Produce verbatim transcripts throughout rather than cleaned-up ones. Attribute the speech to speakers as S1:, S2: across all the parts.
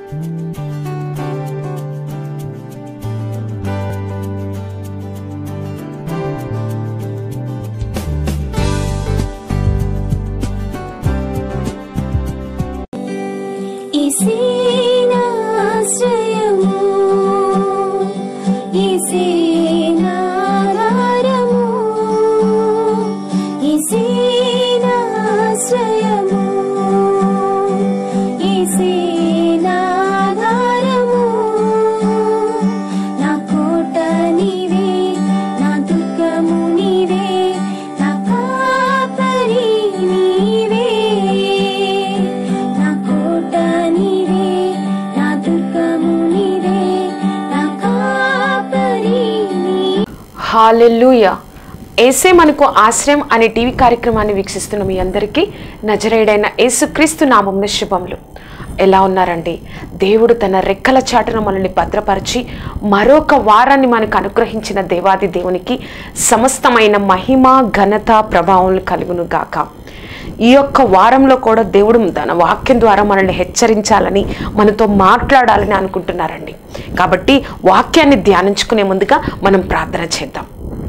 S1: హల్లెలూయా. ఏసే మనకు ఆశ్రయం అనే టీవీ కార్యక్రమాన్ని వీక్షిస్తున్న మీ అందరికీ నజరేయుడైన యేసుక్రీస్తు నామమున శుభములు. ఎలా ఉన్నారండి? దేవుడు తన రెక్కల చాటున మనల్ని భద్రపరిచి మరొక వారాన్ని మనకు అనుగ్రహించిన దేవాది దేవునికి సమస్తమైన మహిమ ఘనత ప్రభావం కలుగును గాక. ఈ యొక్క వారంలో కూడా దేవుడు తన వాక్యం ద్వారా మనల్ని హెచ్చరించాలని, మనతో మాట్లాడాలని అనుకుంటున్నారండి. కాబట్టి వాక్యాన్ని ధ్యానించుకునే ముందుగా మనం ప్రార్థన చేద్దాం.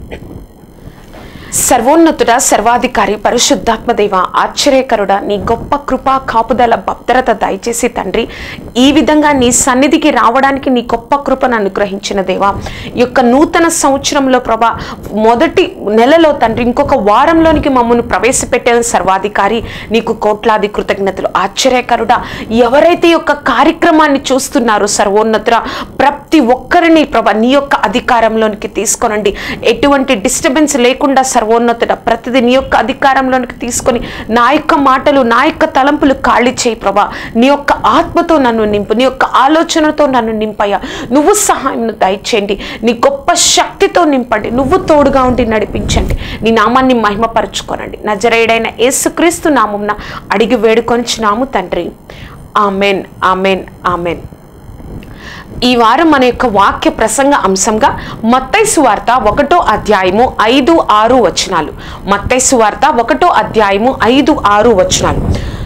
S1: సర్వోన్నతుడ, సర్వాధికారి, పరిశుద్ధాత్మ దేవ, ఆశ్చర్యకరుడ, నీ గొప్ప కృపా కాపుదల భద్రత దయచేసి తండ్రి, ఈ విధంగా నీ సన్నిధికి రావడానికి నీ గొప్ప కృపను అనుగ్రహించిన దేవా, ఈ యొక్క నూతన సంవత్సరంలో ప్రభా మొదటి నెలలో తండ్రి ఇంకొక వారంలోనికి మమ్మల్ని ప్రవేశపెట్టిన సర్వాధికారి నీకు కోట్లాది కృతజ్ఞతలు. ఆశ్చర్యకరుడ, ఎవరైతే ఈ యొక్క కార్యక్రమాన్ని చూస్తున్నారో సర్వోన్నతుడ, ప్రతి ఒక్కరిని ప్రభా నీ యొక్క అధికారంలోనికి తీసుకోనండి. ఎటువంటి డిస్టర్బెన్స్ లేకుండా సర్వోన్నతుడ ప్రతిదీ నీ యొక్క అధికారంలోనికి తీసుకొని నా యొక్క మాటలు, నా యొక్క తలంపులు ఖాళీ చేయి ప్రభా. నీ యొక్క ఆత్మతో నన్ను నింపు, నీ యొక్క ఆలోచనతో నన్ను నింపయ్యా. నువ్వు సహాయం దయచేయండి, నీ గొప్ప శక్తితో నింపండి, నువ్వు తోడుగా ఉండి నడిపించండి. నీ నామాన్ని మహిమపరచుకోనండి. నజరేయుడైన యేసుక్రీస్తు నామమున అడిగి వేడుకొనిచున్నాము తండ్రి. Amen, amen, amen. ఈ వారం మన యొక్క వాక్య ప్రసంగ అంశంగా మత్తయి సువార్త ఒకటో అధ్యాయము ఐదు ఆరు వచనాలు. మత్తయి సువార్త ఒకటో అధ్యాయము ఐదు ఆరు వచనాలు.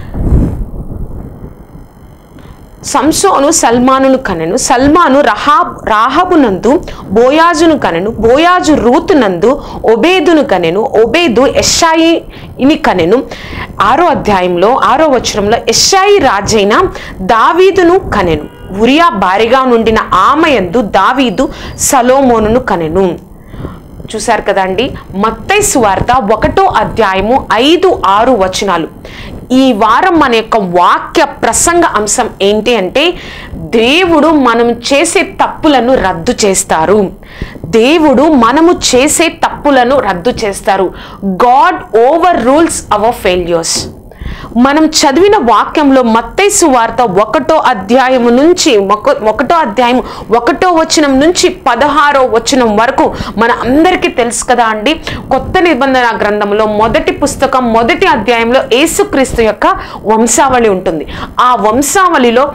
S1: సంసోను సల్మానును కనెను, సల్మాను రహాబ్ రాహబునందు బోయాజును కనెను, బోయాజు రూతునందు ఒబేదును కనెను, ఒబేదు యెష్షాయిని కనెను. ఆరో అధ్యాయంలో ఆరో వచనంలో యెష్షాయి రాజైన దావీదును కనెను, ఉరియా భార్యగా నుండిన ఆమెయందు దావీదు సలోమోనును కనెను. చూశారు కదండి, మత్తయి సువార్త ఒకటో అధ్యాయము ఐదు ఆరు వచనాలు. ఈ వారం మన యొక్క వాక్య ప్రసంగ అంశం ఏంటి అంటే, దేవుడు మనం చేసే తప్పులను రద్దు చేస్తారు. దేవుడు మనము చేసే తప్పులను రద్దు చేస్తారు. God over rules our failures. మనం చదివిన వాక్యంలో మత్తయి సువార్త ఒకటో అధ్యాయము నుంచి ఒకటో అధ్యాయం ఒకటో వచనం నుంచి పదహారో వచనం వరకు మన అందరికీ తెలుసు కదా అండి. కొత్త నిబంధన గ్రంథంలో మొదటి పుస్తకం మొదటి అధ్యాయంలో యేసుక్రీస్తు యొక్క వంశావళి ఉంటుంది. ఆ వంశావళిలో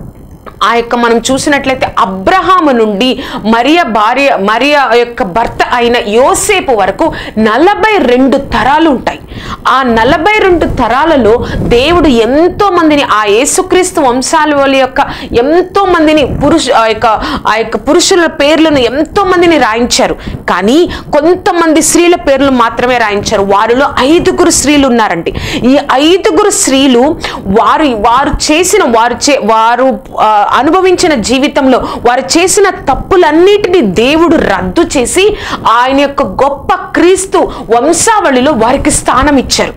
S1: ఆ యొక్క మనం చూసినట్లయితే అబ్రహాము నుండి మరియ భార్య మరియ యొక్క భర్త అయిన యోసేపు వరకు నలభై రెండు తరాలు ఉంటాయి. ఆ నలభై రెండు తరాలలో దేవుడు ఎంతో మందిని, ఆ యేసుక్రీస్తు వంశావళి యొక్క ఎంతో మందిని పురుష ఆ యొక్క ఆ యొక్క పురుషుల పేర్లను ఎంతో మందిని రాయించారు. కానీ కొంతమంది స్త్రీల పేర్లు మాత్రమే రాయించారు. వారిలో ఐదుగురు స్త్రీలు ఉన్నారండి. ఈ ఐదుగురు స్త్రీలు వారు వారు చేసిన వారు చే వారు అనుభవించిన జీవితంలో వారు చేసిన తప్పులన్నిటినీ దేవుడు రద్దు చేసి ఆయన యొక్క గొప్ప క్రీస్తు వంశావళిలో వారికి స్థానం ఇచ్చారు.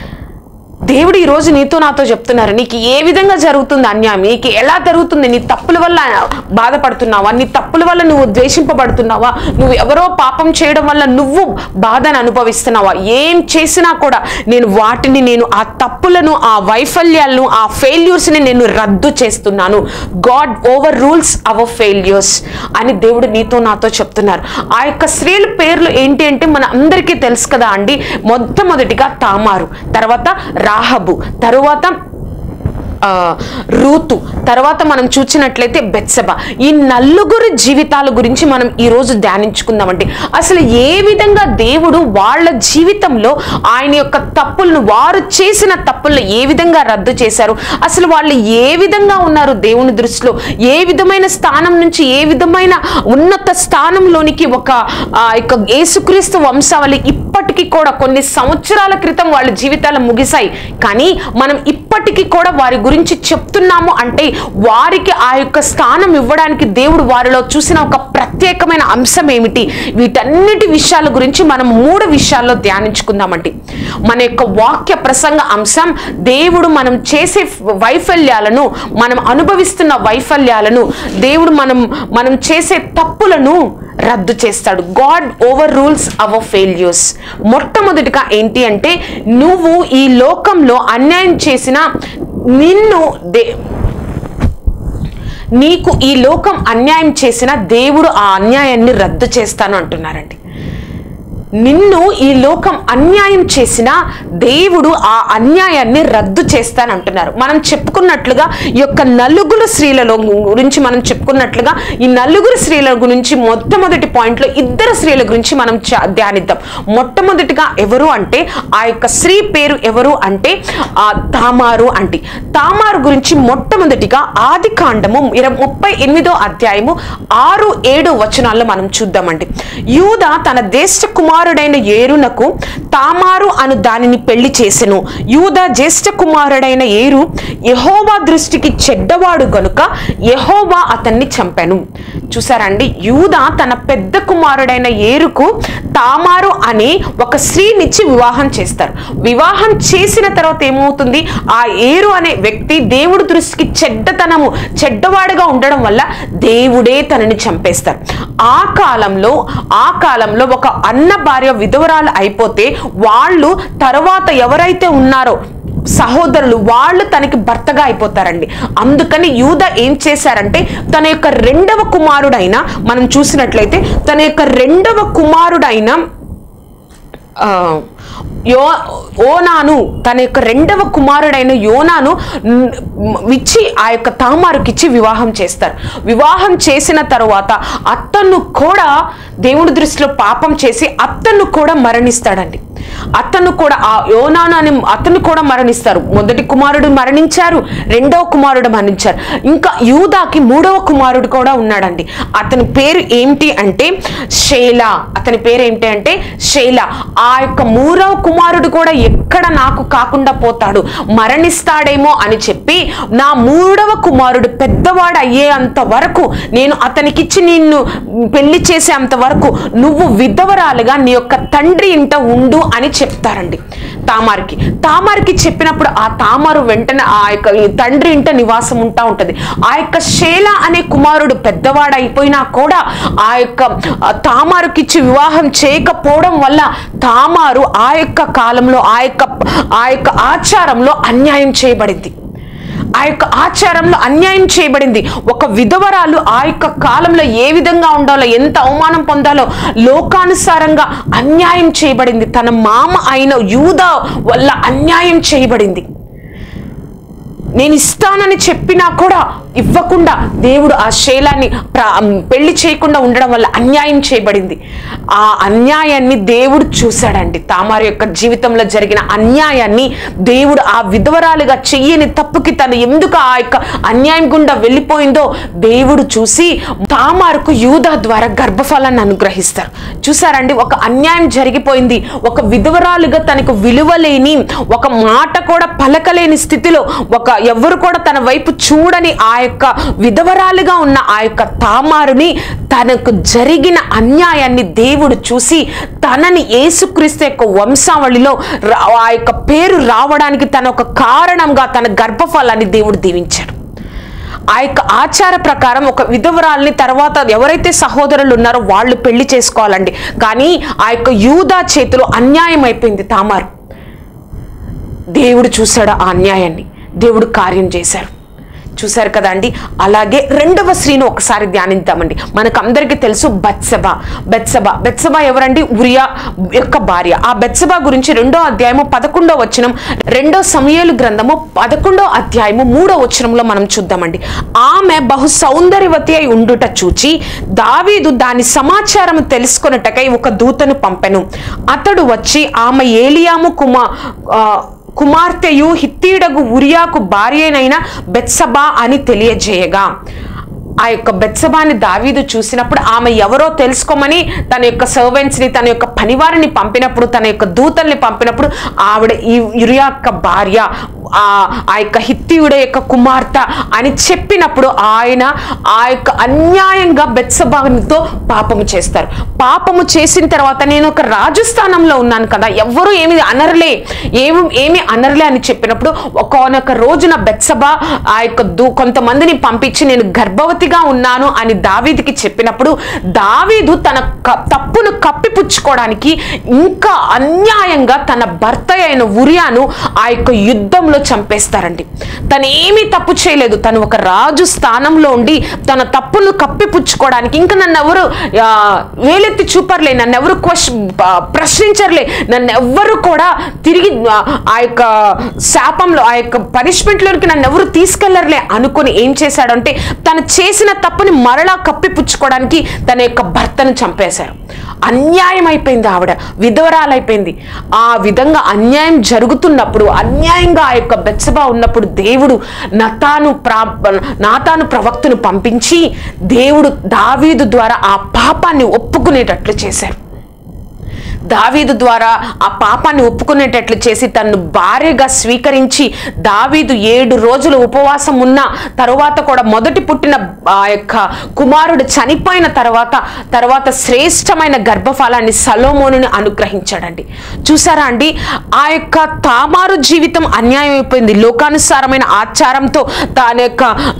S1: దేవుడు ఈరోజు నీతో నాతో చెప్తున్నారు, నీకు ఏ విధంగా జరుగుతుంది అన్యాయం, నీకు ఎలా జరుగుతుంది, నీ తప్పుల వల్ల బాధపడుతున్నావా, నీ తప్పుల వల్ల నువ్వు ద్వేషింపబడుతున్నావా, నువ్వు ఎవరో పాపం చేయడం వల్ల నువ్వు బాధను అనుభవిస్తున్నావా, ఏం చేసినా కూడా నేను వాటిని నేను ఆ తప్పులను, ఆ వైఫల్యాలను, ఆ ఫెయిల్యూర్స్ని నేను రద్దు చేస్తున్నాను. God over rules our failures అని దేవుడు నీతో నాతో చెప్తున్నారు. ఆ యొక్క స్త్రీల పేర్లు ఏంటి అంటే మన అందరికీ తెలుసు కదా అండి. మొట్టమొదటిగా తామారు, తర్వాత రాహబు, తరువాత రూతు, తర్వాత మనం చూసినట్లయితే బెత్సెబ. ఈ నలుగురు జీవితాల గురించి మనం ఈరోజు ధ్యానించుకుందామండి. అసలు ఏ విధంగా దేవుడు వాళ్ళ జీవితంలో ఆయన యొక్క తప్పులను, వారు చేసిన తప్పులను ఏ విధంగా రద్దు చేశారు, అసలు వాళ్ళు ఏ విధంగా ఉన్నారు దేవుని దృష్టిలో, ఏ విధమైన స్థానం నుంచి ఏ విధమైన ఉన్నత స్థానంలోనికి ఒక యేసుక్రీస్తు వంశావళి ఇప్పటికీ కూడా కొన్ని సంవత్సరాల క్రితం వాళ్ళ జీవితాలు ముగిశాయి, కానీ మనం ఇప్పటికీ కూడా వారి గురించి చెప్తున్నాము అంటే వారికి ఆ యొక్క స్థానం ఇవ్వడానికి దేవుడు వారిలో చూసిన ఒక ప్రత్యేకమైన అంశం ఏమిటి, వీటన్నిటి విషయాల గురించి మనం మూడు విషయాల్లో ధ్యానించుకుందామండి. మన యొక్క వాక్య ప్రసంగ అంశం దేవుడు మనం చేసే వైఫల్యాలను, మనం అనుభవిస్తున్న వైఫల్యాలను, దేవుడు మనం మనం చేసే తప్పులను రద్దు చేస్తాడు. God over rules our failures. మొట్టమొదటిగా ఏంటి అంటే, నువ్వు ఈ లోకంలో అన్యాయం చేసిన నిన్ను దే నీకు ఈ లోకం అన్యాయం చేసిన దేవుడు ఆ అన్యాయాన్ని రద్దు చేస్తాను అంటున్నారండి. నిన్ను ఈ లోకం అన్యాయం చేసిన దేవుడు ఆ అన్యాయాన్ని రద్దు చేస్తానంటున్నారు. మనం చెప్పుకున్నట్లుగా ఈ యొక్క నలుగురు స్త్రీలలో గురించి మనం చెప్పుకున్నట్లుగా ఈ నలుగురు స్త్రీల గురించి మొట్టమొదటి పాయింట్లో ఇద్దరు స్త్రీల గురించి మనం ధ్యానిద్దాం. మొట్టమొదటిగా ఎవరు అంటే, ఆ యొక్క స్త్రీ పేరు ఎవరు అంటే ఆ తామారు అండి. తామారు గురించి మొట్టమొదటిగా ఆది కాండము ఇరవై ముప్పై ఎనిమిదో అధ్యాయము ఆరు ఏడు వచనాల్లో మనం చూద్దామండి. యూదా తన జ్యేష్ఠ కుమారుడైన ఏరునకు తామారు అను దానిని పెళ్లి చేసెను. యూదా జ్యేష్ఠ కుమారుడైన ఏరు యెహోవా దృష్టికి చెడ్డవాడు గనుక యెహోవా అతన్ని చంపెను. చూసారండి, యూదా తన పెద్ద కుమారుడైన ఏరుకు తామారు అనే ఒక స్త్రీనిచ్చి వివాహం చేస్తారు. వివాహం చేసిన తర్వాత ఏమవుతుంది, ఆ ఏరు అనే వ్యక్తి దేవుడి దృష్టికి చెడ్డతనము చెడ్డవాడుగా ఉండడం వల్ల దేవుడే తనని చంపేస్తారు. ఆ కాలంలో ఆ కాలంలో ఒక అన్న భార్య విధవరాలు అయిపోతే వాళ్ళు తర్వాత ఎవరైతే ఉన్నారో సహోదరులు వాళ్ళు తనకి భర్తగా అయిపోతారండి. అందుకని యూదా ఏం చేశారంటే, తన యొక్క రెండవ కుమారుడైన మనం చూసినట్లయితే తన యొక్క రెండవ కుమారుడైన ఆ యో ఓనాను తన యొక్క రెండవ కుమారుడైన యోనాను ఇచ్చి ఆ యొక్క తామారుకిచ్చి వివాహం చేస్తారు. వివాహం చేసిన తరువాత అతను కూడా దేవుడి దృష్టిలో పాపం చేసి అతను కూడా మరణిస్తాడండి. అతను కూడా ఆ యోనాను అని అతను కూడా మరణిస్తారు. మొదటి కుమారుడు మరణించారు, రెండవ కుమారుడు మరణించారు. ఇంకా యూదాకి మూడవ కుమారుడు కూడా ఉన్నాడండి. అతని పేరు ఏంటి అంటే షేలా. అతని పేరు ఏంటి అంటే షేలా. ఆ యొక్క మూడవ కుమారుడు కూడా ఎక్కడ నాకు కాకుండా పోతాడు, మరణిస్తాడేమో అని చెప్పి నా మూడవ కుమారుడు పెద్దవాడు అయ్యేంత వరకు నేను అతనికిచ్చి నిన్ను పెళ్లి చేసేంత వరకు నువ్వు విధవరాలుగా నీ యొక్క తండ్రి ఇంట ఉండు అని చెప్తారండి తామారికి. తామారికి చెప్పినప్పుడు ఆ తామారు వెంటనే ఆ యొక్క తండ్రి ఇంట నివాసం ఉంటా ఉంటది. ఆ యొక్క షేలా అనే కుమారుడు పెద్దవాడు అయిపోయినా కూడా ఆ యొక్క తామారుకిచ్చి వివాహం చేయకపోవడం వల్ల తామారు ఆ యొక్క కాలంలో ఆ యొక్క ఆ యొక్క ఆచారంలో అన్యాయం చేయబడింది. ఆ యొక్క ఆచారంలో అన్యాయం చేయబడింది. ఒక విధవరాలు ఆ యొక్క కాలంలో ఏ విధంగా ఉండాలో, ఎంత అవమానం పొందాలో లోకానుసారంగా అన్యాయం చేయబడింది. తన మామ అయిన యూదా వల్ల అన్యాయం చేయబడింది. నేను ఇస్తానని చెప్పినా కూడా ఇవ్వకుండా దేవుడు ఆ శేలాన్ని పెళ్లి చేయకుండా ఉండడం వల్ల అన్యాయం చేయబడింది. ఆ అన్యాయాన్ని దేవుడు చూశాడండి. తామారు యొక్క జీవితంలో జరిగిన అన్యాయాన్ని దేవుడు ఆ విధవరాలుగా చెయ్యని తప్పుకి తను ఎందుకు ఆ యొక్క అన్యాయం గుండా వెళ్ళిపోయిందో దేవుడు చూసి తామారుకు యూదా ద్వారా గర్భఫలాన్ని అనుగ్రహిస్తారు. చూసారండి, ఒక అన్యాయం జరిగిపోయింది. ఒక విధవరాలుగా తనకు విలువలేని, ఒక మాట కూడా పలకలేని స్థితిలో, ఒక ఎవరు కూడా తన వైపు చూడని ఆ యొక్క విధవరాలుగా ఉన్న ఆ యొక్క తామారుని తనకు జరిగిన అన్యాయాన్ని దేవుడు చూసి తనని యేసుక్రీస్తు యొక్క వంశావళిలో ఆ యొక్క పేరు రావడానికి తన ఒక కారణంగా తన గర్భఫలాన్ని దేవుడు దీవించాడు. ఆ యొక్క ఆచార ప్రకారం ఒక విధవరాల్ని తర్వాత ఎవరైతే సహోదరులు ఉన్నారో వాళ్ళు పెళ్లి చేసుకోవాలండి. కానీ ఆ యొక్క యూదా చేతిలో అన్యాయం అయిపోయింది తామారు. దేవుడు చూశాడు ఆ అన్యాయాన్ని, దేవుడు కార్యం చేశారు. చూశారు కదా అండి. అలాగే రెండవ స్త్రీని ఒకసారి ధ్యానిద్దామండి. మనకు అందరికీ తెలుసు బత్సెబా. బత్సెబా బత్సెబా ఎవరండి? ఉరియా యొక్క భార్య. ఆ బత్సెబా గురించి రెండో అధ్యాయము పదకొండో వచనం, రెండో సమూయేలు గ్రంథము పదకొండో అధ్యాయము మూడో వచనంలో మనం చూద్దామండి. ఆమె బహు సౌందర్యవతి అయి ఉండుట చూచి దావీదు దాని సమాచారం తెలుసుకొనుటకై ఒక దూతను పంపెను. అతడు వచ్చి ఆమె ఏలియాము కుమా కుమార్తెయు హిత్తీయుడగు ఉరియాకు భార్యనైన బెత్సబా అని తెలియజేయగా, ఆ యొక్క బెత్సబాని దావీదు చూసినప్పుడు ఆమె ఎవరో తెలుసుకోమని తన యొక్క సర్వెంట్స్ని, తన యొక్క పనివారిని పంపినప్పుడు, తన యొక్క దూతల్ని పంపినప్పుడు ఆవిడ ఈ ఉరియా యొక్క భార్య, ఆ యొక్క హిత్తీయుడ యొక్క కుమార్తె అని చెప్పినప్పుడు ఆయన ఆ యొక్క అన్యాయంగా బెత్సబాతో పాపము చేస్తారు. పాపము చేసిన తర్వాత నేను ఒక రాజు స్థానంలో ఉన్నాను కదా, ఎవ్వరూ ఏమి అనర్లే ఏమి ఏమి అనర్లే అని చెప్పినప్పుడు ఒకనొక రోజున బెత్సబా ఆ యొక్క దూ కొంతమందిని పంపించి నేను గర్భవతిగా ఉన్నాను అని దావీదుకి చెప్పినప్పుడు దావీదు తన తప్పును కప్పిపుచ్చుకోవడానికి ఇంకా అన్యాయంగా తన భర్త అయిన ఉరియాను ఆ యొక్క యుద్ధంలో చంపేస్తారండి. తను ఏమీ తప్పు చేయలేదు. తను ఒక రాజు స్థానంలో ఉండి తన తప్పును కప్పిపుచ్చుకోవడానికి ఇంకా నన్ను ఎవరు వేలెత్తి చూపర్లే, నన్ను ఎవరు క్వశ్చన్ ప్రశ్నించర్లే, నన్ను ఎవ్వరు కూడా తిరిగి ఆ యొక్క శాపంలో ఆ యొక్క పనిష్మెంట్లోనికి నన్ను ఎవరు తీసుకెళ్లర్లే అనుకుని ఏం చేశాడంటే తను చేసిన తప్పుని మరలా కప్పిపుచ్చుకోవడానికి తన యొక్క భర్తను చంపేశారు. అన్యాయం అయిపోయింది. ఆవిడ విధవరాలైపోయింది. ఆ విధంగా అన్యాయం జరుగుతున్నప్పుడు, అన్యాయంగా ఆ యొక్క బెత్సెబా ఉన్నప్పుడు దేవుడు నతాను ప్రా నాతాను ప్రవక్తను పంపించి దేవుడు దావీదు ద్వారా ఆ పాపాన్ని ఒప్పుకునేటట్లు చేశారు. దావీదు ద్వారా ఆ పాపాన్ని ఒప్పుకునేటట్లు చేసి తను భార్యగా స్వీకరించి దావీదు ఏడు రోజులు ఉపవాసం ఉన్న తరువాత కూడా మొదటి పుట్టిన ఆ యొక్క కుమారుడు చనిపోయిన తర్వాత తర్వాత శ్రేష్టమైన గర్భఫలాన్ని సొలొమోనుని అనుగ్రహించాడండి. చూసారా అండి, ఆ యొక్క తామారు జీవితం అన్యాయం అయిపోయింది. లోకానుసారమైన ఆచారంతో తన యొక్క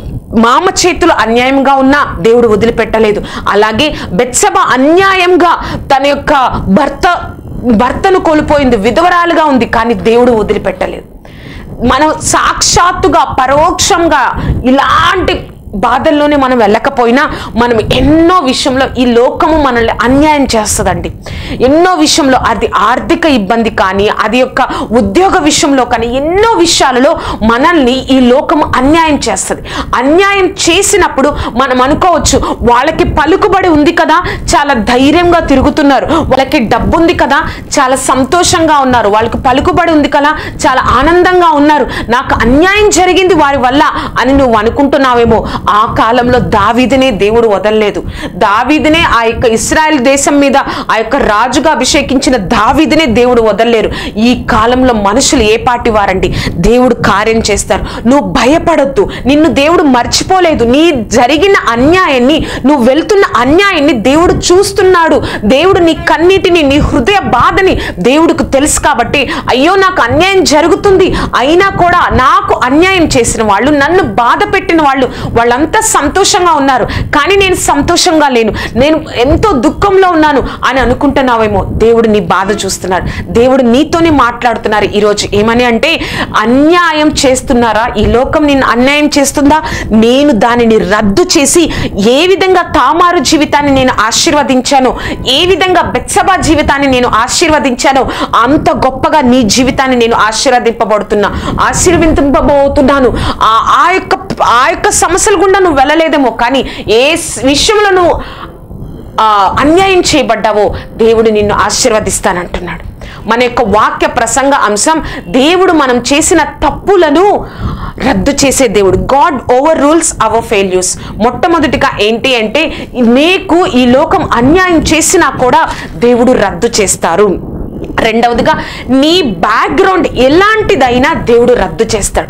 S1: మామ చేతులు అన్యాయంగా ఉన్నా దేవుడు వదిలిపెట్టలేదు. అలాగే బెత్సెబా అన్యాయంగా తన యొక్క భర్త భర్తను కోల్పోయింది, విధవరాలుగా ఉంది, కానీ దేవుడు వదిలిపెట్టలేదు. మనం సాక్షాత్తుగా పరోక్షంగా ఇలాంటి బాధల్లోనే మనం వెళ్ళకపోయినా మనం ఎన్నో విషయంలో ఈ లోకము మనల్ని అన్యాయం చేస్తుందండి. ఎన్నో విషయంలో అది ఆర్థిక ఇబ్బంది కానీ, అది యొక్క ఉద్యోగ విషయంలో కానీ, ఎన్నో విషయాలలో మనల్ని ఈ లోకము అన్యాయం చేస్తుంది. అన్యాయం చేసినప్పుడు మనం అనుకోవచ్చు వాళ్ళకి పలుకుబడి ఉంది కదా, చాలా ధైర్యంగా తిరుగుతున్నారు, వాళ్ళకి డబ్బు ఉంది కదా, చాలా సంతోషంగా ఉన్నారు, వాళ్ళకి పలుకుబడి ఉంది కదా, చాలా ఆనందంగా ఉన్నారు, నాకు అన్యాయం జరిగింది వారి వల్ల అని నువ్వు అనుకుంటున్నావేమో. ఆ కాలంలో దావీదునే దేవుడు వదలలేదు. దావీదునే ఆ యొక్క ఇశ్రాయేల్ దేశం మీద ఆ యొక్క రాజుగా అభిషేకించిన దావీదునే దేవుడు వదలలేరు. ఈ కాలంలో మనుషులు ఏ పాటి వారండి, దేవుడు కార్యం చేస్తారు. నువ్వు భయపడొద్దు, నిన్ను దేవుడు మర్చిపోలేదు. నీ జరిగిన అన్యాయాన్ని, నువ్వు వెళ్తున్న అన్యాయాన్ని దేవుడు చూస్తున్నాడు. దేవుడు నీ కన్నీటిని, నీ హృదయ బాధని దేవుడికి తెలుసు కాబట్టి అయ్యో నాకు అన్యాయం జరుగుతుంది అయినా కూడా నాకు అన్యాయం చేసిన వాళ్ళు, నన్ను బాధ పెట్టిన వాళ్ళు వాళ్ళంతా సంతోషంగా ఉన్నారు, కానీ నేను సంతోషంగా లేను, నేను ఎంతో దుఃఖంలో ఉన్నాను అని అనుకుంటున్నావేమో. దేవుడు నీ బాధ చూస్తున్నాడు. దేవుడు నీతోనే మాట్లాడుతున్నారు ఈరోజు. ఏమని అంటే, అన్యాయం చేస్తున్నారా? ఈ లోకం నిన్ను అన్యాయం చేస్తుందా? నేను దానిని రద్దు చేసి ఏ విధంగా తామారు జీవితాన్ని నేను ఆశీర్వదించానో, ఏ విధంగా బెత్సెబా జీవితాన్ని నేను ఆశీర్వదించానో అంత గొప్పగా నీ జీవితాన్ని నేను ఆశీర్వదింపబడుతున్నా ఆశీర్వదింపబోతున్నాను. ఆ యొక్క ఆ యొక్క సమస్యలు గుండా నువ్వు వెళ్ళలేదేమో, కానీ ఏ విషయంలో నువ్వు అన్యాయం చేయబడ్డావో దేవుడు నిన్ను ఆశీర్వదిస్తానంటున్నాడు. మన యొక్క వాక్య ప్రసంగ అంశం, దేవుడు మనం చేసిన తప్పులను రద్దు చేసే దేవుడు. God over rules our failures. మొట్టమొదటిగా ఏంటి అంటే, నీకు ఈ లోకం అన్యాయం చేసినా కూడా దేవుడు రద్దు చేస్తారు. రెండవదిగా, నీ బ్యాక్గ్రౌండ్ ఎలాంటిదైనా దేవుడు రద్దు చేస్తాడు.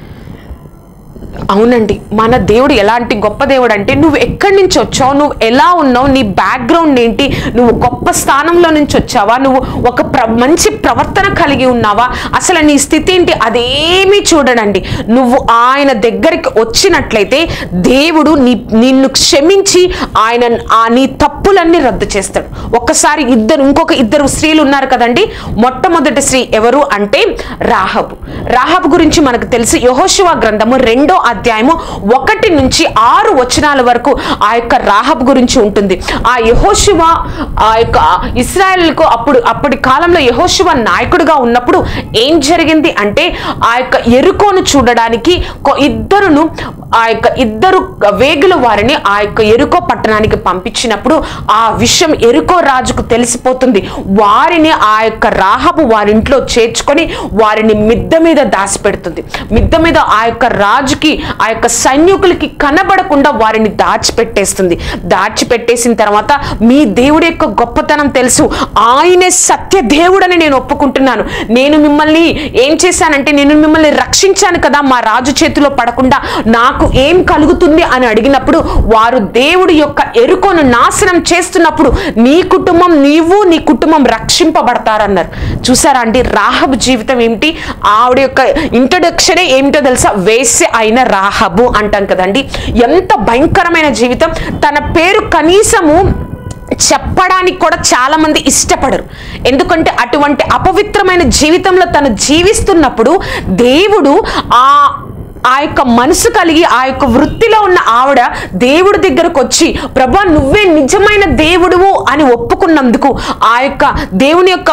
S1: అవునండి, మన దేవుడు ఎలాంటి గొప్ప దేవుడు అంటే, నువ్వు ఎక్కడి నుంచి వచ్చావు, నువ్వు ఎలా ఉన్నావు, నీ బ్యాక్గ్రౌండ్ ఏంటి, నువ్వు గొప్ప స్థానంలో నుంచి వచ్చావా, నువ్వు ఒక ప్ర మంచి ప్రవర్తన కలిగి ఉన్నావా, అసలు నీ స్థితి ఏంటి, అదేమీ చూడడండి. నువ్వు ఆయన దగ్గరికి వచ్చినట్లయితే దేవుడు నీ నిన్ను క్షమించి ఆయన ఆ నీ తప్పులన్నీ రద్దు చేస్తాడు. ఒక్కసారి ఇద్దరు ఇంకొక ఇద్దరు స్త్రీలు ఉన్నారు కదండి. మొట్టమొదటి స్త్రీ ఎవరు అంటే రాహబు. రాహబు గురించి మనకు తెలుసు. యెహోషువ గ్రంథము రెండో అధ్యాయము ఒకటి నుంచి ఆరు వచనాల వరకు ఆ యొక్క రాహబ్ గురించి ఉంటుంది. ఆ యెహోషువ ఆ యొక్క ఇశ్రాయేలుకు అప్పుడు అప్పటి కాలంలో యెహోషువ నాయకుడిగా ఉన్నప్పుడు ఏం జరిగింది అంటే, ఆ యొక్క యెరికోను చూడడానికి ఇద్దరును ఆ యొక్క ఇద్దరు వేగుల వారిని ఆ యొక్క యెరికో పట్టణానికి పంపించినప్పుడు ఆ విషయం యెరికో రాజుకు తెలిసిపోతుంది. వారిని ఆ యొక్క రాహబు వారింట్లో చేర్చుకొని వారిని మిద్దె మీద దాచిపెడుతుంది. మిద్దె మీద ఆ యొక్క రాజుకి ఆ యొక్క సైనికులకి కనబడకుండా వారిని దాచిపెట్టేస్తుంది. దాచిపెట్టేసిన తర్వాత మీ దేవుడి యొక్క గొప్పతనం తెలుసు, ఆయనే సత్య దేవుడని నేను ఒప్పుకుంటున్నాను, నేను మిమ్మల్ని ఏం చేశానంటే నేను మిమ్మల్ని రక్షించాను కదా, మా రాజు చేతిలో పడకుండా నాకు ఏం కలుగుతుంది అని అడిగినప్పుడు వారు దేవుడి యొక్క యెరికోను నాశనం చేస్తున్నప్పుడు నీ కుటుంబం నీవు నీ కుటుంబం రక్షింపబడతారన్నారు. చూసారా అండి రాహబు జీవితం ఏమిటి? ఆవిడ యొక్క ఇంట్రొడక్షనే ఏమిటో తెలుసా? వేశ్య అయిన రాహబు అంటాం కదండి. ఎంత భయంకరమైన జీవితం. తన పేరు కనీసము చెప్పడానికి కూడా చాలా మంది ఇష్టపడరు. ఎందుకంటే అటువంటి అపవిత్రమైన జీవితంలో తను జీవిస్తున్నప్పుడు దేవుడు ఆ ఆ యొక్క మనసు కలిగి ఆ యొక్క వృత్తిలో ఉన్న ఆవిడ దేవుడి దగ్గరకు వచ్చి ప్రభా నువ్వే నిజమైన దేవుడువు అని ఒప్పుకున్నందుకు, ఆ యొక్క దేవుని యొక్క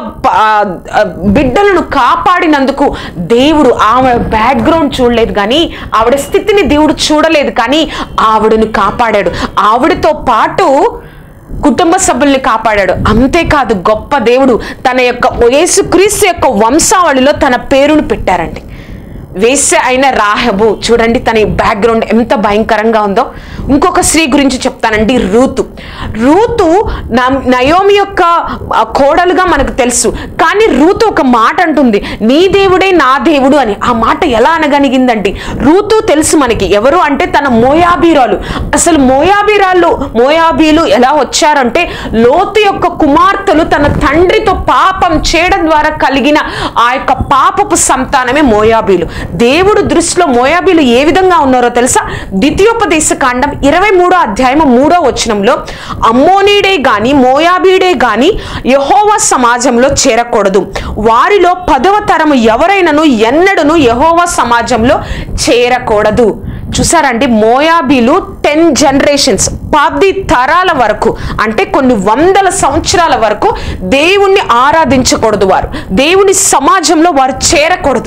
S1: బిడ్డలను కాపాడినందుకు దేవుడు ఆమె బ్యాక్గ్రౌండ్ చూడలేదు కానీ, ఆవిడ స్థితిని దేవుడు చూడలేదు కానీ ఆవిడను కాపాడాడు. ఆవిడతో పాటు కుటుంబ సభ్యుల్ని కాపాడాడు. అంతేకాదు గొప్ప దేవుడు తన యొక్క యేసుక్రీస్తు యొక్క వంశావళిలో తన పేరును పెట్టారండి. వేశ్య అయిన రాహబు. చూడండి తన బ్యాక్గ్రౌండ్ ఎంత భయంకరంగా ఉందో. ఇంకొక స్త్రీ గురించి చెప్తానండి, రూతు. రూతు నయోమి యొక్క కోడలుగా మనకు తెలుసు, కానీ రూతు ఒక మాట అంటుంది, నీ దేవుడే నా దేవుడు అని. ఆ మాట ఎలా అనగలిగిందండి? రూతు తెలుసు మనకి ఎవరు అంటే తన మోయాబీరాలు. అసలు మోయాబీరాలు మోయాబీలు ఎలా వచ్చారంటే, లోతు యొక్క కుమార్తెలు తన తండ్రితో పాపం చేయడం ద్వారా కలిగిన ఆ యొక్క పాపపు సంతానమే మోయాబీలు. దేవుడు దృష్టిలో మోయాబీలు ఏ విధంగా ఉన్నారో తెలుసా? ద్వితీయోపదేశ కాండం ఇరవై మూడో అధ్యాయము మూడో వచనంలో, అమ్మోనీడే గాని మోయాబీడే గాని యెహోవా సమాజంలో చేరకూడదు, వారిలో పదవ తరము ఎవరైనాను ఎన్నడను యెహోవా సమాజంలో చేరకూడదు. చూసారండి మోయాబీలు టెన్ జనరేషన్స్ పది తరాల వరకు అంటే కొన్ని వందల సంవత్సరాల వరకు దేవుణ్ణి ఆరాధించకూడదు. వారు దేవుని సమాజంలో వారు చేరకూడదు.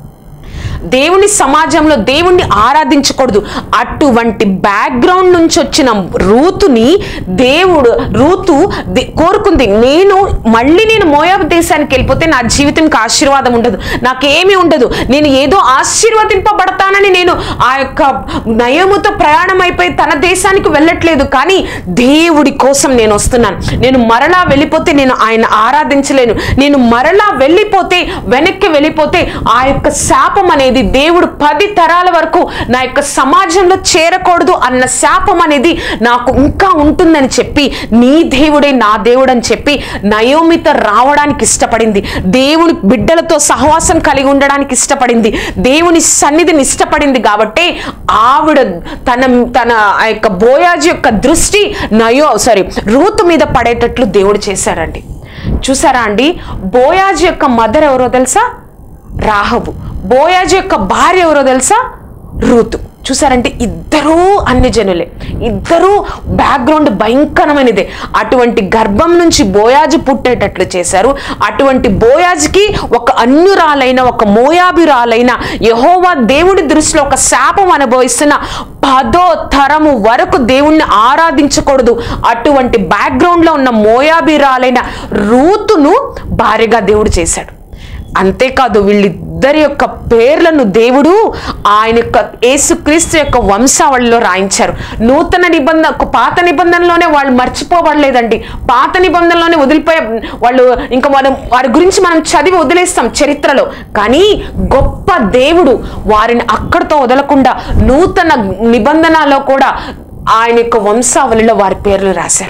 S1: దేవుని సమాజంలో దేవుణ్ణి ఆరాధించకూడదు. అటువంటి బ్యాక్గ్రౌండ్ నుంచి వచ్చిన రూతుని దేవుడు రూతు కోరుకుంది, నేను మళ్ళీ నేను మోయాబు దేశానికి వెళ్ళిపోతే నా జీవితంకి ఆశీర్వాదం ఉండదు, నాకేమీ ఉండదు, నేను ఏదో ఆశీర్వదింపబడతానని నేను ఆ యొక్క నయముతో ప్రయాణం అయిపోయి తన దేశానికి వెళ్ళట్లేదు, కానీ దేవుడి కోసం నేను వస్తున్నాను. నేను మరలా వెళ్ళిపోతే నేను ఆయన ఆరాధించలేను, నేను మరలా వెళ్ళిపోతే వెనక్కి వెళ్ళిపోతే ఆ యొక్క శాపం అనేది దేవుడు పది తరాల వరకు నా యొక్క సమాజంలో చేరకూడదు అన్న శాపం అనేది నాకు ఇంకా ఉంటుందని చెప్పి, నీ దేవుడే నా దేవుడు అని చెప్పి నయోమితో రావడానికి ఇష్టపడింది. దేవుని బిడ్డలతో సహవాసం కలిగి ఉండడానికి ఇష్టపడింది. దేవుని సన్నిధిని ఇష్టపడింది. కాబట్టి ఆవిడ తన తన ఆ యొక్క బోయాజు యొక్క దృష్టి నయో సారీ రూతు మీద పడేటట్లు దేవుడు చేశారండి. చూసారా అండి? బోయాజు యొక్క మదర్ ఎవరో తెలుసా? రాహబు. బోయాజు యొక్క భార్య ఎవరో తెలుసా? రూతు. చూసారంటే ఇద్దరూ అన్ని జనులే, ఇద్దరూ బ్యాక్గ్రౌండ్ భయంకరమైనదే. అటువంటి గర్భం నుంచి బోయాజు పుట్టేటట్లు చేశారు. అటువంటి బోయాజుకి ఒక అన్యురాలైన ఒక మోయాబిరాలైన యెహోవా దేవుడి దృష్టిలో ఒక శాపం అనుభవిస్తున్న పదో తరము వరకు దేవుణ్ణి ఆరాధించకూడదు. అటువంటి బ్యాక్గ్రౌండ్లో ఉన్న మోయాబిరాలైన రూతును భార్యగా దేవుడు చేశాడు. అంతేకాదు వీళ్ళిద్దరి యొక్క పేర్లను దేవుడు ఆయన యొక్క యేసుక్రీస్తు యొక్క వంశావళిలో రాయించారు. నూతన నిబంధన పాత నిబంధనలోనే వాళ్ళు మర్చిపోబడలేదండి. పాత నిబంధనలోనే వదిలిపోయే వాళ్ళు ఇంకా మనం వారి గురించి మనం చదివి వదిలేస్తాం చరిత్రలో, కానీ గొప్ప దేవుడు వారిని అక్కడితో వదలకుండా నూతన నిబంధనలో కూడా ఆయన యొక్క వంశావళిలో వారి పేర్లు రాశారు.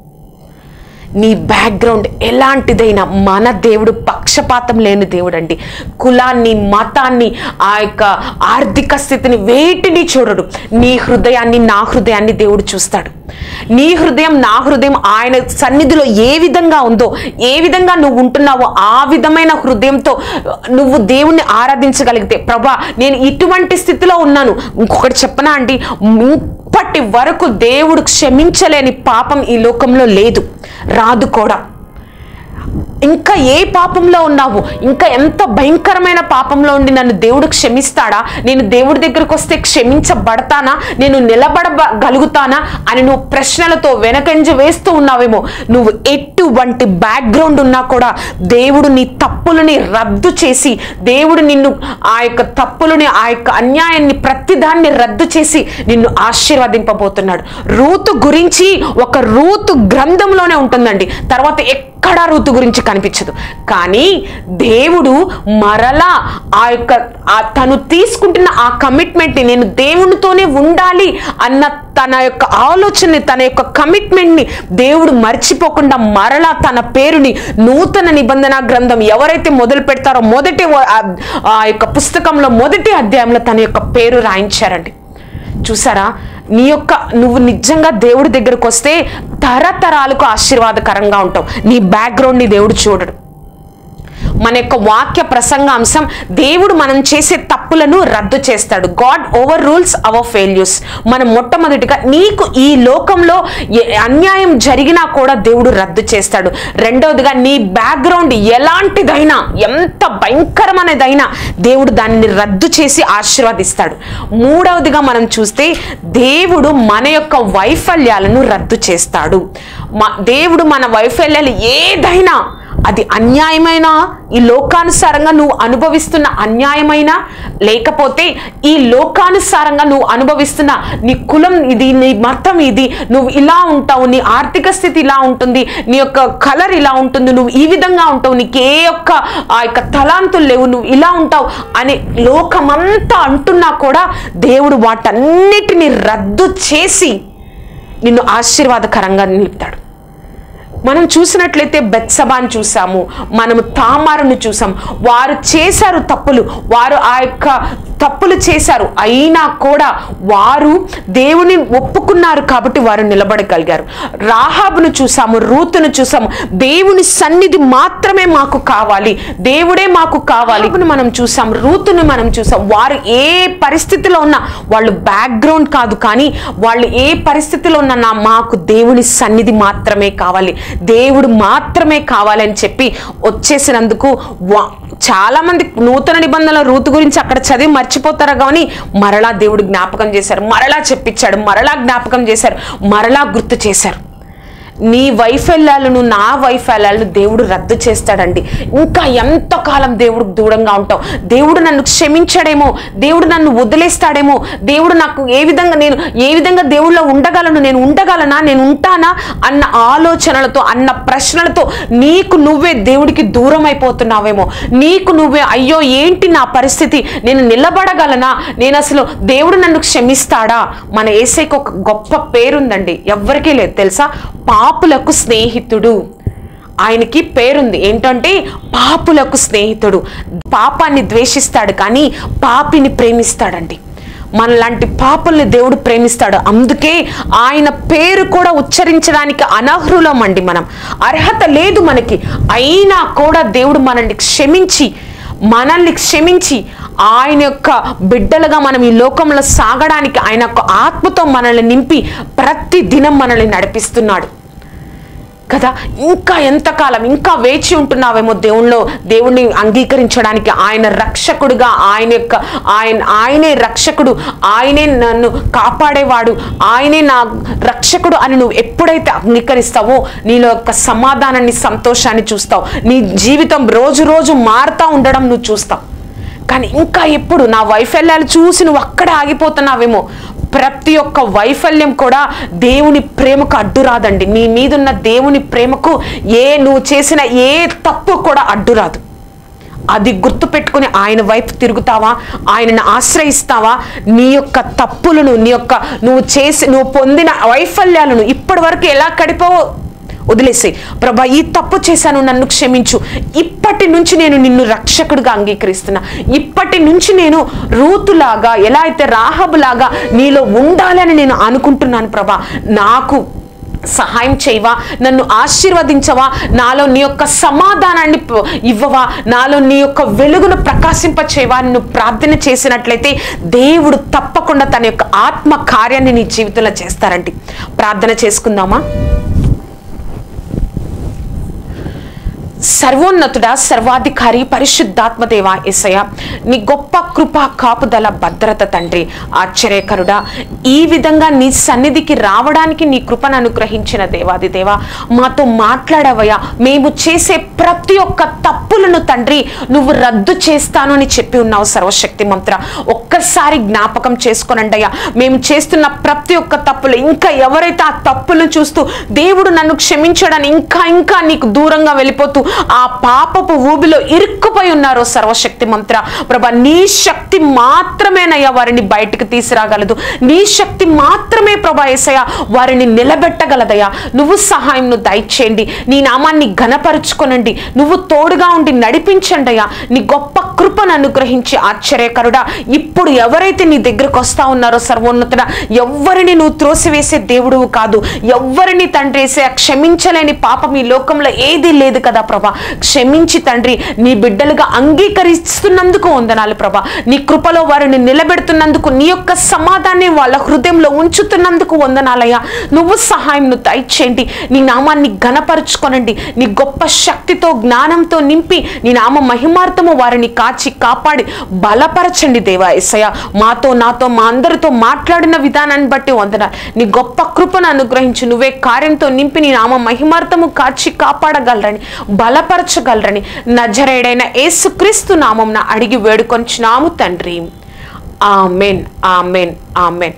S1: నీ బ్యాక్గ్రౌండ్ ఎలాంటిదైనా మన దేవుడు పక్షపాతం లేని దేవుడు అండి. కులాన్ని, మతాన్ని, ఆ యొక్క ఆర్థిక స్థితిని వేటిని చూడడు. నీ హృదయాన్ని, నా హృదయాన్ని దేవుడు చూస్తాడు. నీ హృదయం నా హృదయం ఆయన సన్నిధిలో ఏ విధంగా ఉందో, ఏ విధంగా నువ్వు ఉంటున్నావో ఆ విధమైన హృదయంతో నువ్వు దేవుణ్ణి ఆరాధించగలిగితే, ప్రభా నేను ఇటువంటి స్థితిలో ఉన్నాను. ఇంకొకటి చెప్పనా అండి, ఇప్పటి వరకు దేవుడు క్షమించలేని పాపం ఈ లోకంలో లేదు, రాదు కూడా. ఇంకా ఏ పాపంలో ఉన్నావు, ఇంకా ఎంత భయంకరమైన పాపంలో ఉండి నన్ను దేవుడు క్షమిస్తాడా, నేను దేవుడి దగ్గరకు వస్తే క్షమించబడతానా, నేను నిలబడగలుగుతానా అని నువ్వు ప్రశ్నలతో వెనకంజ వేస్తూ ఉన్నావేమో. నువ్వు ఎటువంటి బ్యాక్గ్రౌండ్ ఉన్నా కూడా దేవుడు నీ తప్పులని రద్దు చేసి, దేవుడు నిన్ను ఆ యొక్క తప్పులని, ఆ యొక్క అన్యాయాన్ని ప్రతిదాన్ని రద్దు చేసి నిన్ను ఆశీర్వదింపబోతున్నాడు. రూతు గురించి ఒక రూతు గ్రంథంలోనే ఉంటుందండి, తర్వాత ఎక్కడా రూతు గురించి కనిపించదు. కానీ దేవుడు మరలా ఆ యొక్క తను తీసుకుంటున్న ఆ కమిట్మెంట్ని, నేను దేవునితోనే ఉండాలి అన్న తన యొక్క ఆలోచనని, తన యొక్క కమిట్మెంట్ని దేవుడు మర్చిపోకుండా మరలా తన పేరుని నూతన నిబంధన గ్రంథం ఎవరైతే మొదలు పెడతారో మొదటి ఆ యొక్క పుస్తకంలో మొదటి అధ్యాయంలో తన యొక్క పేరు రాయించారండి. చూసారా, నీ యొక్క నువ్వు నిజంగా దేవుడి దగ్గరకు వస్తే తరతరాలకు ఆశీర్వాదకరంగా ఉంటావు. నీ బ్యాక్గ్రౌండ్ని దేవుడు చూడడు. మన యొక్క వాక్య ప్రసంగాంశం, దేవుడు మనం చేసే తప్పులను రద్దు చేస్తాడు. God over rules our failures. మనం మొట్టమొదటిగా నీకు ఈ లోకంలో అన్యాయం జరిగినా కూడా దేవుడు రద్దు చేస్తాడు. రెండవదిగా నీ బ్యాక్గ్రౌండ్ ఎలాంటిదైనా, ఎంత భయంకరమైనదైనా దేవుడు దానిని రద్దు చేసి ఆశీర్వదిస్తాడు. మూడవదిగా మనం చూస్తే దేవుడు మన యొక్క వైఫల్యాలను రద్దు చేస్తాడు. దేవుడు మన వైఫల్యాలు ఏదైనా, అది అన్యాయమైన, ఈ లోకానుసారంగా నువ్వు అనుభవిస్తున్న అన్యాయమైన, లేకపోతే ఈ లోకానుసారంగా నువ్వు అనుభవిస్తున్న నీ కులం ఇది, నీ మతం ఇది, నువ్వు ఇలా ఉంటావు, నీ ఆర్థిక స్థితి ఇలా ఉంటుంది, నీ యొక్క కలర్ ఇలా ఉంటుంది, నువ్వు ఈ విధంగా ఉంటావు, నీకు ఏ యొక్క ఆ యొక్క తలాంతులు లేవు, నువ్వు ఇలా ఉంటావు అని లోకమంతా అంటున్నా కూడా దేవుడు వాటన్నిటిని రద్దు చేసి నిన్ను ఆశీర్వాదకరంగా నిలుపుతాడు. మనం చూసినట్లయితే బెత్సబాను చూసాము, మనము తామారును చూసాము. వారు చేశారు తప్పులు, వారు ఆ యొక్క తప్పులు చేశారు, అయినా కూడా వారు దేవుని ఒప్పుకున్నారు కాబట్టి వారు నిలబడగలిగారు. రాహాబును చూసాము, రూతును చూసాము. దేవుని సన్నిధి మాత్రమే మాకు కావాలి, దేవుడే మాకు కావాలి మనం చూసాం. రూతును మనం చూసాం. వారు ఏ పరిస్థితిలో ఉన్నా, వాళ్ళు బ్యాక్గ్రౌండ్ కాదు, కానీ వాళ్ళు ఏ పరిస్థితిలో ఉన్నా మాకు దేవుని సన్నిధి మాత్రమే కావాలి, దేవుడు మాత్రమే కావాలని చెప్పి వచ్చేసినందుకు చాలా మంది నూతన నిబంధనల రూతు గురించి అక్కడ చదివి మర్చిపోతారు. కానీ మరలా దేవుడు జ్ఞాపకం చేశారు, మరలా చెప్పించాడు, మరలా జ్ఞాపకం చేశారు, మరలా గుర్తు చేశారు. నీ వైఫల్యాలను, నా వైఫల్యాలను దేవుడు రద్దు చేస్తాడండి. ఇంకా ఎంతకాలం దేవుడు దూరంగా ఉంటావు? దేవుడు నన్ను క్షమించాడేమో, దేవుడు నన్ను వదిలేస్తాడేమో, దేవుడు నాకు ఏ విధంగా, నేను ఏ విధంగా దేవుళ్ళో ఉండగలను, నేను ఉండగలనా, నేను ఉంటానా అన్న ఆలోచనలతో, అన్న ప్రశ్నలతో నీకు నువ్వే దేవుడికి దూరం అయిపోతున్నావేమో. నీకు నువ్వే అయ్యో ఏంటి నా పరిస్థితి, నేను నిలబడగలనా, నేను అసలు దేవుడు నన్ను క్షమిస్తాడా? మన యేసయ్యకు ఒక గొప్ప పేరుందండి, ఎవ్వరికీ లేదు తెలుసా? పాపులకు స్నేహితుడు. ఆయనకి పేరుంది ఏంటంటే పాపులకు స్నేహితుడు. పాపాన్ని ద్వేషిస్తాడు కానీ పాపిని ప్రేమిస్తాడండి. మనలాంటి పాపుల్ని దేవుడు ప్రేమిస్తాడు. అందుకే ఆయన పేరు కూడా ఉచ్చరించడానికి అనర్హులమండి. మనం అర్హత లేదు మనకి, అయినా కూడా దేవుడు మనల్ని క్షమించి మనల్ని క్షమించి ఆయన యొక్క బిడ్డలుగా మనం ఈ లోకంలో సాగడానికి ఆయన యొక్క ఆత్మతో మనల్ని నింపి ప్రతి దినం మనల్ని నడిపిస్తున్నాడు కదా. ఇంకా ఎంతకాలం ఇంకా వేచి ఉంటున్నావేమో దేవుణ్ణిలో, దేవుణ్ణి అంగీకరించడానికి. ఆయన రక్షకుడుగా, ఆయన యొక్క ఆయన ఆయనే రక్షకుడు, ఆయనే నన్ను కాపాడేవాడు, ఆయనే నా రక్షకుడు అని నువ్వు ఎప్పుడైతే అంగీకరిస్తావో నీలో యొక్క సమాధానాన్ని, సంతోషాన్ని చూస్తావు. నీ జీవితం రోజు రోజు మారుతూ ఉండడం నువ్వు చూస్తావు. కానీ ఇంకా ఎప్పుడు నా వైఫల్యాలు చూసి నువ్వు అక్కడ ఆగిపోతున్నావేమో. ప్రతి ఒక్క వైఫల్యం కూడా దేవుని ప్రేమకు అడ్డు రాదండి. నీ మీదున్న దేవుని ప్రేమకు ఏ నువ్వు చేసిన ఏ తప్పు కూడా అడ్డు రాదు. అది గుర్తు పెట్టుకుని ఆయన వైపు తిరుగుతావా, ఆయనను ఆశ్రయిస్తావా? నీ యొక్క తప్పులను, నీ యొక్క నువ్వు చేసి నువ్వు పొందిన వైఫల్యాలను ఇప్పటి వరకు ఎలా గడిపావో వదిలేసే. ప్రభా ఈ తప్పు చేశాను, నన్ను క్షమించు, ఇప్పటి నుంచి నేను నిన్ను రక్షకుడిగా అంగీకరిస్తున్నా, ఇప్పటి నుంచి నేను రూతులాగా ఎలా అయితే రాహబులాగా నీలో ఉండాలని నేను అనుకుంటున్నాను ప్రభా, నాకు సహాయం చేయవా, నన్ను ఆశీర్వదించవా, నాలో నీ యొక్క సమాధానాన్ని ఇవ్వవా, నాలో నీ యొక్క వెలుగును ప్రకాశింప చేయవా అని నువ్వు ప్రార్థన చేసినట్లయితే దేవుడు తప్పకుండా తన యొక్క ఆత్మ కార్యాన్ని నీ జీవితంలో చేస్తారండి. ప్రార్థన చేసుకుందామా? సర్వోన్నతుడా, సర్వాధికారి, పరిశుద్ధాత్మదేవ యేసయ్య, నీ గొప్ప కృప, కాపుదల, భద్రత తండ్రి, ఆశ్చర్యకరుడా, ఈ విధంగా నీ సన్నిధికి రావడానికి నీ కృపను అనుగ్రహించిన దేవాది దేవ, మాతో మాట్లాడవయ్యా. మేము చేసే ప్రతి ఒక్క తప్పులను తండ్రి నువ్వు రద్దు చేస్తాను అని చెప్పి ఉన్నావు సర్వశక్తి మంత్ర. ఒక్కసారి జ్ఞాపకం చేసుకోనండి అయ్యా, మేము చేస్తున్న ప్రతి ఒక్క తప్పులు, ఇంకా ఎవరైతే ఆ తప్పులను చూస్తూ దేవుడు నన్ను క్షమించడాన్ని ఇంకా ఇంకా నీకు దూరంగా వెళ్ళిపోతూ ఆ పాపపు ఊబిలో ఇరుక్కుపోయి ఉన్నారో సర్వశక్తి మంత్ర ప్రభా, నీ శక్తి మాత్రమేనయ్యా వారిని బయటికి తీసుకురాగలదు. నీ శక్తి మాత్రమే ప్రభా యేసయ్య వారిని నిలబెట్టగలదయ్యా. నువ్వు సహాయం దయచేయండి, నీ నామాన్ని ఘనపరుచుకొనండి, నువ్వు తోడుగా ఉండి నడిపించండి అయ్యా. నీ గొప్ప కృపను అనుగ్రహించి ఆశ్చర్యకరుడా, ఇప్పుడు ఎవరైతే నీ దగ్గరకు వస్తా ఉన్నారో సర్వోన్నతుడా, ఎవ్వరిని నువ్వు త్రోసివేసే దేవుడువు కాదు, ఎవ్వరిని తండ్రి యేసయ్య క్షమించలేని పాపం ఈ లోకంలో ఏదీ లేదు కదా ప్రభా. క్షమించి తండ్రి నీ బిడ్డలుగా అంగీకరిస్తున్నందుకు వందనాలు ప్రభా. నీ కృపలో వారిని నిలబెడుతున్నందుకు, నీ యొక్క సమాధాన్ని వాళ్ళ హృదయంలో ఉంచుతున్నందుకు వందనాలయ్యా. నువ్వు సహాయం దయచేయండి, నీ నామాన్ని ఘనపరుచుకొనండి, నీ గొప్ప శక్తితో జ్ఞానంతో నింపి నీ నామ మహిమార్థము వారిని కాచి కాపాడి బలపరచండి దేవా యేసయ్య. మాతో నాతో మా అందరితో మాట్లాడిన విధానాన్ని బట్టి వందనాలు. నీ గొప్ప కృపను అనుగ్రహించి నువ్వే కార్యంతో నింపి నీ నామ మహిమార్థము కాచి కాపాడగలరని, బలపరచగలరని నజరేయుడైన యేసుక్రీస్తు నామమున అడిగి వేడుకొంచున్నాము తండ్రి. Amen, amen, amen.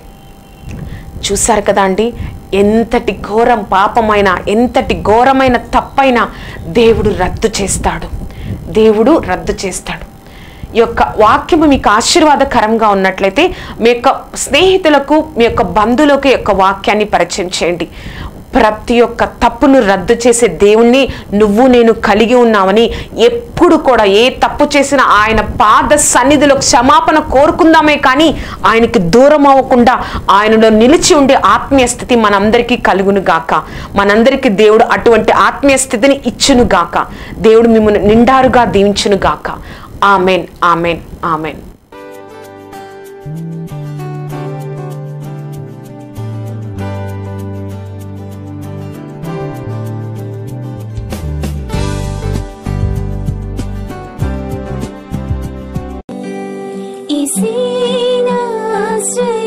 S1: చూశారు కదా అండి, ఎంతటి ఘోరం పాపమైన, ఎంతటి ఘోరమైన తప్పైనా దేవుడు రద్దు చేస్తాడు, దేవుడు రద్దు చేస్తాడు. ఈ యొక్క వాక్యము మీకు ఆశీర్వాదకరంగా ఉన్నట్లయితే మీ యొక్క స్నేహితులకు, మీ యొక్క బంధువులకు యొక్క వాక్యాన్ని పరిచయం చేయండి. ప్రతి ఒక్క తప్పును రద్దు చేసే దేవుణ్ణి నువ్వు నేను కలిగి ఉన్నామని, ఎప్పుడు కూడా ఏ తప్పు చేసినా ఆయన పాద సన్నిధిలో క్షమాపణ కోరుకుందామే కానీ ఆయనకి దూరం అవ్వకుండా ఆయనలో నిలిచి ఉండే ఆత్మీయ స్థితి మనందరికీ కలుగును గాక. మనందరికీ దేవుడు అటువంటి ఆత్మీయ స్థితిని ఇచ్చును గాక. దేవుడు మిమ్మల్ని నిండారుగా దీవించును గాక. Amen, amen, amen.
S2: Isina